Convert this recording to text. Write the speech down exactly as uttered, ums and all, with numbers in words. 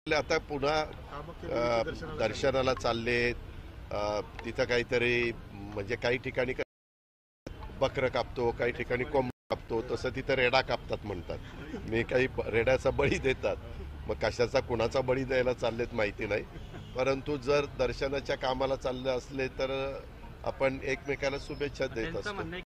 आता पुन्हा अ, दर्शनाला चालले तिथं काहीतरी म्हणजे काही ठिकाणी बकरं कापतो, काही ठिकाणी कोंबडं कापतो, तसं तिथं रेडा कापतात म्हणतात. मी काही रेड्याचा बळी देतात. मग कशाचा कुणाचा बळी द्यायला चाललेत माहिती नाही, परंतु जर दर्शनाच्या कामाला चालले असले तर आपण एकमेकाला शुभेच्छा देत असतो.